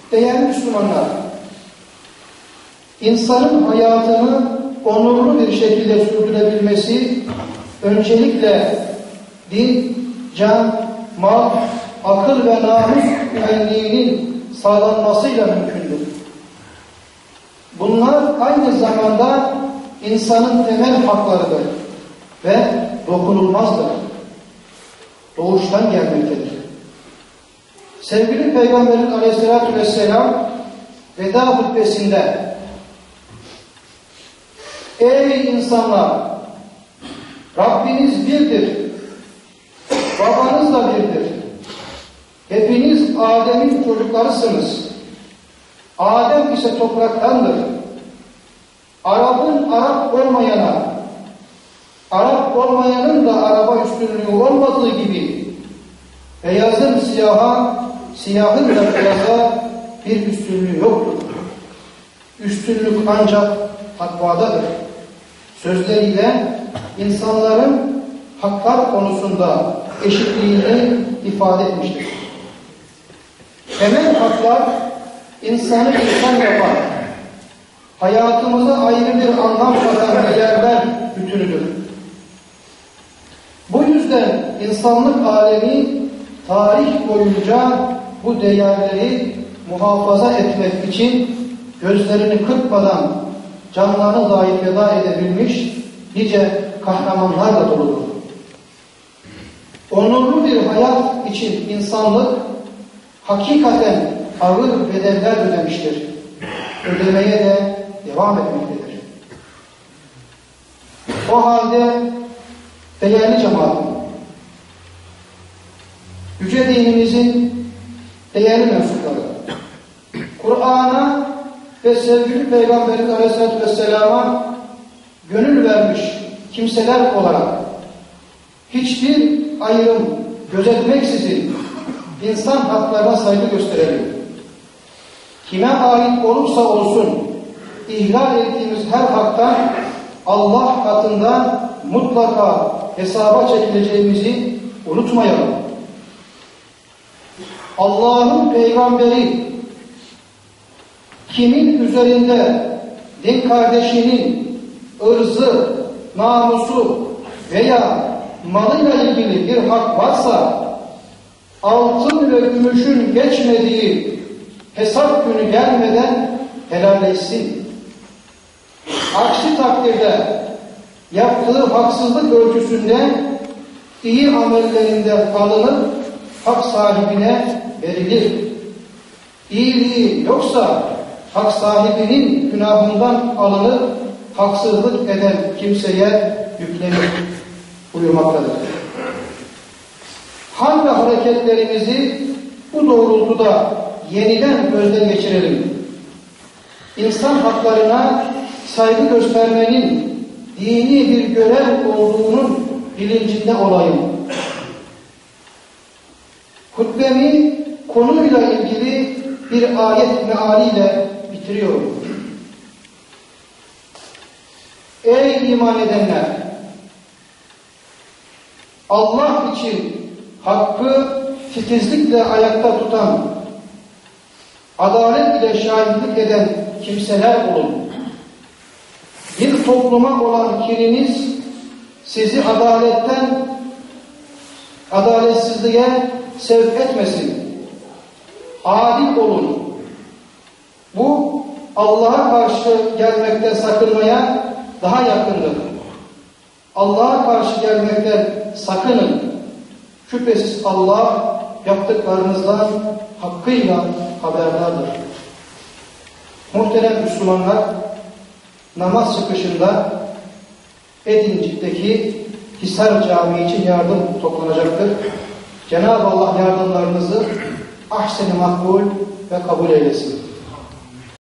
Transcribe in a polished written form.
Değerli Müslümanlar, insanın hayatını onurlu bir şekilde sürdürebilmesi öncelikle din, can, mal, akıl ve namus güvenliğinin sağlanmasıyla mümkündür. Bunlar aynı zamanda insanın temel haklarıdır ve dokunulmazdır. Doğuştan gelmektedir. Sevgili Peygamberimiz Aleyhisselatü Vesselam veda hutbesinde ey insanlar, Rabbiniz birdir, babanız da birdir. Hepiniz Adem'in çocuklarısınız. Adem ise topraktandır. Arap'ın Arap olmayana, Arap olmayanın da Arap'a üstünlüğü olmadığı gibi beyazın siyaha, siyahın da beyaza bir üstünlüğü yoktur. Üstünlük ancak takvadadır. Sözleriyle insanların haklar konusunda eşitliğini ifade etmiştir. Temel haklar insanı insan yapan, hayatımıza ayrı bir anlam katan değerler bütünüdür. Bu yüzden insanlık alemi tarih boyunca bu değerleri muhafaza etmek için gözlerini kırpmadan canlarını dahi feda edebilmiş nice kahramanlarla doludur. Onurlu bir hayat için insanlık hakikaten ağır bedeller ödemiştir. Ödemeye de devam etmektedir. O halde değerli cemaatim, yüce dinimizin değerli mensupları, Kur'an'a ve sevgili Peygamberimiz Aleyhisselatü Vesselam'a gönül vermiş kimseler olarak hiçbir ayrım gözetmeksizin insan haklarına saygı gösterelim. Kime ait olursa olsun ihlal ettiğimiz her haktan Allah katında mutlaka hesaba çekileceğimizi unutmayalım. Allah'ın peygamberi kimin üzerinde din kardeşinin ırzı, namusu veya malıyla ilgili bir hak varsa altın ve gümüşün geçmediği hesap günü gelmeden helalleşsin. Aksi takdirde yaptığı haksızlık ölçüsünde iyi amellerinde alınıp hak sahibine verilir. İyiliği yoksa hak sahibinin günahından alınıp haksızlık eden kimseye yüklenir buyurmaktadır. Hangi hareketlerimizi bu doğrultuda yeniden gözden geçirelim? İnsan haklarına saygı göstermenin dini bir görev olduğunun bilincinde olayım. Hutbemi konuyla ilgili bir ayet mealiyle bitiriyorum. Ey iman edenler! Allah için hakkı titizlikle ayakta tutan, adalet ile şahitlik eden kimseler olun. Bir topluma olan kininiz sizi adaletsizliğe sevk etmesin. Adil olun. Bu Allah'a karşı gelmekten sakınmaya daha yakındır. Allah'a karşı gelmekten sakının. Şüphesiz Allah yaptıklarınızdan hakkıyla haberdardır. Muhterem Müslümanlar, namaz çıkışında Edincik'teki Hisar Camii için yardım toplanacaktır. Cenab-ı Allah yardımlarınızı ahsen-i makbul ve kabul eylesin.